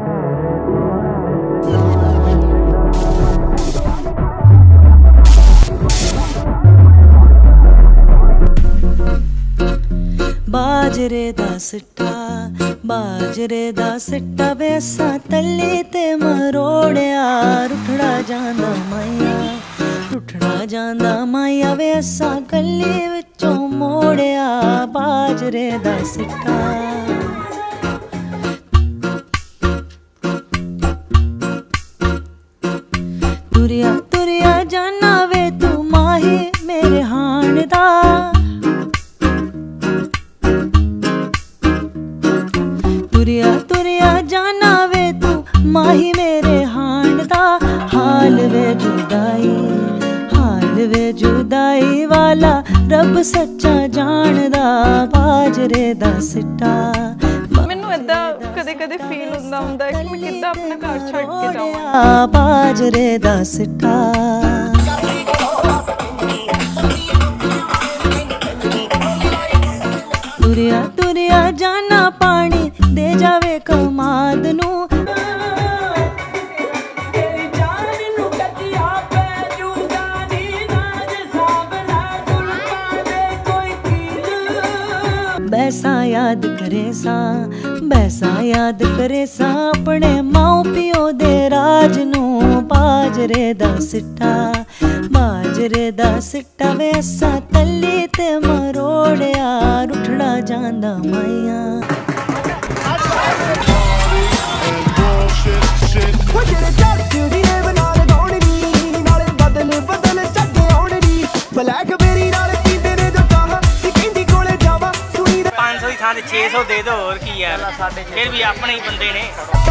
बाजरे दा सिट्टा बाजरे दा सिट्टा वैसा तले ते मरोड़िया रुठड़ा जांदा माया रुठड़ा जांदा माया वैसा गले विचों मोड़िया बाजरे दा सिट्टा तुरिया तुरिया जाना वे तू माही मेरे हाण दा तुरिया तुरिया जाना वे तू माही मेरे हाण दा हाल वे जुदाई वाला रब सच्चा जानदा बाजरे दा सिट्टा मैनू इदा कदे कदे फील हुंदा है कि मैं किद्दां अपना घर छड्ड के जावां बाजरे दा सिट्टा तुरिया तुरिया जाना पानी दे जावे कमाद नू बैसा याद करे सा अपने माओ पियो दे राज नू बाजरे दा सिट्टा वैसा तली ते मरोड़िया रुठड़ा जांदा माया थां 600 दे दो और की यार फिर भी अपने ही बंदे ने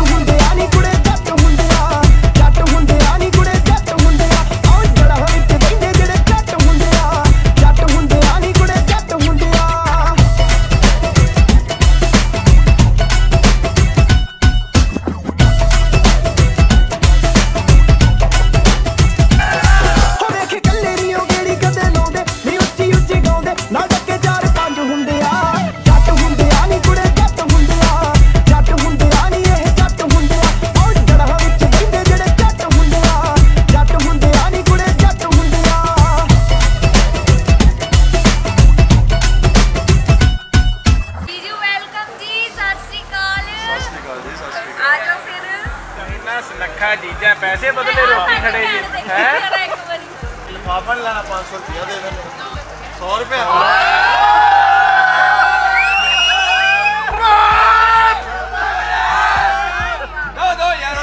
जीजा पैसे बदले रोटी खड़े जी है लिफाफा लाना 500 रुपया दे देने 100 रुपया दो यार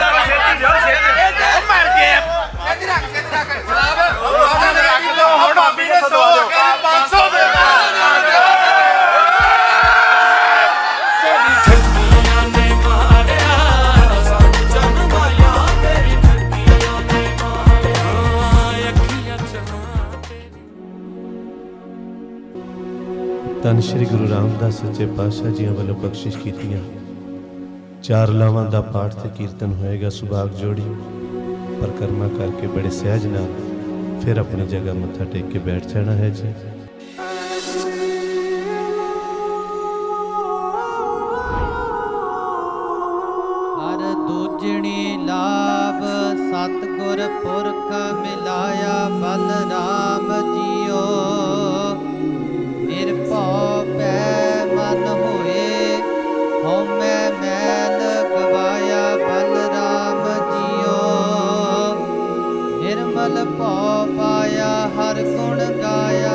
मर गए ਧੰਨ ਸ਼੍ਰੀ ਗੁਰੂ ਰਾਮਦਾਸ ਸੱਚੇ ਪਾਤਸ਼ਾਹ ਜੀਆਂ ਵੱਲੋਂ ਬਖਸ਼ਿਸ਼ ਕੀਤੀਆਂ 4 ਲਾਵਾਂ ਦਾ ਪਾਠ ਤੇ ਕੀਰਤਨ ਹੋਏਗਾ ਸੁਭਾਗ ਜੋੜੀ ਪਰਿਕਰਮਾ ਕਰਕੇ ਬੜੇ ਸਹਿਜ ਨਾਲ ਫਿਰ ਆਪਣੀ ਜਗ੍ਹਾ ਮੱਥਾ ਟੇਕ ਕੇ ਬੈਠ ਜਾਣਾ ਹੈ ਜੀ ਹਰ ਦੂਜਣੀ ਲਾਭ ਸਤਿਗੁਰ ਪੁਰਖ ਮਿਲਾਇਆ ਬਲਰਾਮ ਜੀਓ ਨਿਰਭਉ ਪੈ ਮਨ ਹੋਏ ਹਉਮੈ ਮੈਲ ਗਵਾਇਆ ਬਲਰਾਮ ਜੀਓ ਨਿਰਮਲ ਭਉ ਪਾਇਆ ਹਰ ਗੁਣ ਗਾਇਆ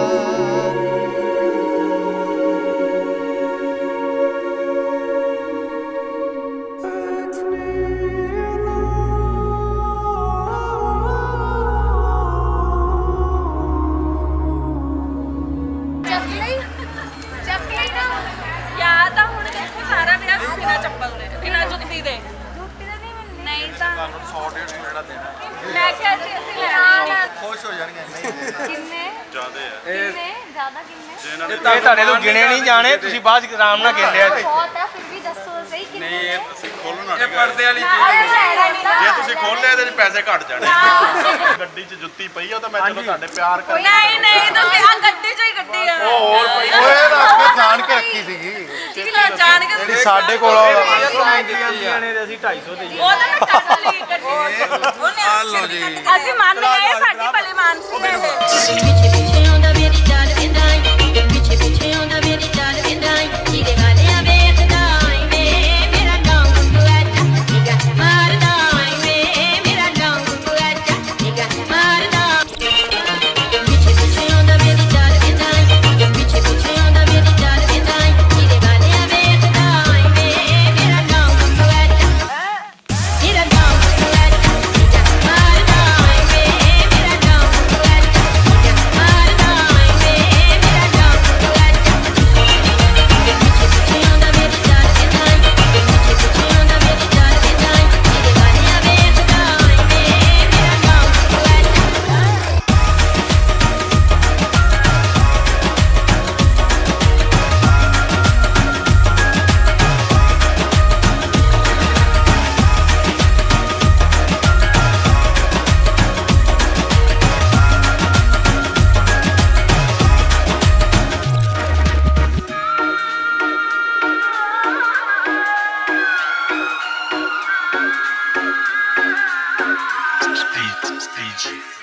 खुश हो जाएंगे किन्ने ज्यादा है ਜ਼ਿਆਦਾ ਕਿੰਨੇ? ਇਹ ਤੁਹਾਡੇ ਤੋਂ ਗਿਣੇ ਨਹੀਂ ਜਾਣੇ, ਤੁਸੀਂ ਬਾਅਦ ਚ ਆਰਾਮ ਨਾਲ ਗਿਣ ਲਿਆ ਜੀ। ਬਹੁਤ ਆ, ਫਿਰ ਵੀ ਦੱਸੋ ਸਹੀ ਕਿੰਨੇ? ਨਹੀਂ ਇਹ ਤੁਸੀਂ ਖੋਲਣਾ ਇਹ ਪਰਦੇ ਵਾਲੀ ਜੇ ਤੁਸੀਂ ਖੋਲ ਲਿਆ ਇਹਦੇ ਚ ਪੈਸੇ ਘਟ ਜਾਣੇ। ਗੱਡੀ 'ਚ ਜੁੱਤੀ ਪਈ ਆ ਤਾਂ ਮੈਂ ਚਲੋ ਤੁਹਾਡੇ ਪਿਆਰ ਕਰਕੇ ਨਹੀਂ ਨਹੀਂ ਤੁਸੀਂ ਆ ਗੱਡੀ ਚੋਂ ਹੀ ਗੱਡੀ ਆ ਹੋਰ ਪਈ ਓਏ ਰੱਖ ਕੇ ਜਾਣ ਕੇ ਰੱਖੀ ਸੀਗੀ ਜਾਣ ਕੇ ਸਾਡੇ ਕੋਲ ਨੇ ਅਸੀਂ 250 ਦੇ ਉਹ ਤਾਂ ਮੈਂ ਕੱਢ ਲਈ ਗੱਡੀ ਆ ਲਓ ਜੀ। ਅਸੀਂ ਮੰਨ ਗਏ ਸਾਡੀ ਭਲੇ ਮਾਨਸੀ ਹੈ ਇਹ ਪਿੱਛੇ ਪਿੱਛੇ ਆਉਂਦਾ ਮੇਰੀ ਚਾਲ ਵੇਂਦਾ ਈ ਪਿੱਛੇ ਪਿੱਛੇ ਆਉਂਦਾ ਮੇਰੀ ਚਾਲ ਵੇਂਦਾ ਈ ਜਿਹਦੇ ਵਾਲਿਆਂ ਵੇਖਦਾ ਈ ਵੇ ਮੇਰਾ ਡੌਂਗ ਗੁਆਚਾ ਨਿਗਾ ਮਾਰਦਾ ਈ ਵੇ ਮੇਰਾ ਡੌਂਗ ਗੁਆਚਾ ਨਿਗਾ ਮਾਰਦਾ ਪਿੱਛੇ ਪਿੱਛੇ ਆਉਂਦਾ ਮੇਰੀ ਚਾਲ ਵੇਂਦਾ ਈ ਪਿੱਛੇ ਪਿੱਛੇ ਆਉਂਦਾ ਮੇਰੀ ਚਾਲ ਵੇਂਦਾ ਈ ਜਿਹਦੇ ਵਾਲਿਆਂ ਵੇਖਦਾ ਈ ਵੇ ਮੇਰਾ ਡੌਂਗ ਗੁਆਚਾ ਮੇਰਾ ਡੌਂਗ ਗੁਆਚਾ ਨਿਗਾ ਮਾਰਦਾ ਈ ਵੇ ਮੇਰਾ ਡੌਂਗ ਗੁਆਚਾ ਨਿਗਾ ਮਾਰਦਾ ਈ ਵੇ ਮੇਰਾ ਡੌਂਗ ਗੁਆਚਾ ਪਿੱਛੇ ਪਿੱਛੇ ਆਉਂਦਾ ਮੇਰੀ ਚਾਲ ਵੇਂਦਾ ਈ ਪਿੱਛੇ ਪਿੱਛੇ ਆਉਂਦਾ ਮੇਰੀ ਚਾਲ ਵੇਂਦਾ ਈ ਜਿਹਦੇ ਵਾਲਿਆਂ ਵੇਖਦਾ ਈ ਵੇ ਮੇਰਾ ਡੌਂਗ ਗੁਆਚਾ Speed.